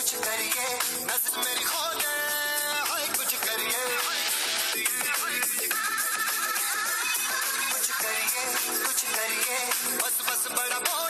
कुछ करिए, नजर मेरी खो दे, हाय कुछ करिए, कुछ करिए, कुछ करिए, बस बस बड़ा बोल